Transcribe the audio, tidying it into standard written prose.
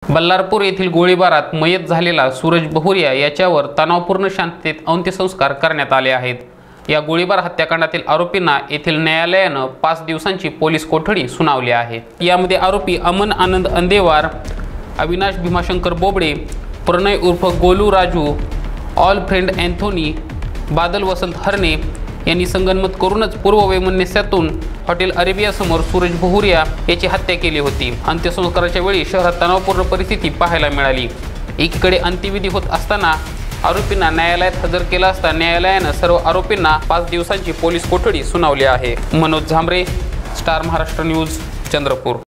बल्लारपूर येथील गोळीबारात मयत झालेला सूरज बहुरिया याच्यावर तणावपूर्ण शांततेत अंत्यसंस्कार करण्यात आले आहेत। या गोळीबार हत्याकांडातील आरोपींना येथील न्यायालयाने 5 दिवसांची पोलीस कोठडी सुनावली आहे। यामध्ये आरोपी अमन आनंद अंदेवार, अविनाश भीमाशंकर बोबडे, प्रणय उर्फ Golu Raju, Alfred Anthony, Badal Vasant Harne यांनी संगनमत करूनच पूर्ववैमनस्यातून हॉटेल अरेबिया समोर सूरज बहुरिया याची हत्या केली होती। अंत्यसंस्काराच्या वेळी शहरात तणावपूर्ण परिस्थिती पाहायला मिळाली। एकीकडे अंत्यविधी होत असताना आरोपींना न्यायालयात हजर केला असता न्यायालयाने सर्व आरोपींना 5 दिवसांची पोलीस कोठडी सुनावली आहे। Manoj Zhambare, star Maharashtra news, Chandrapur.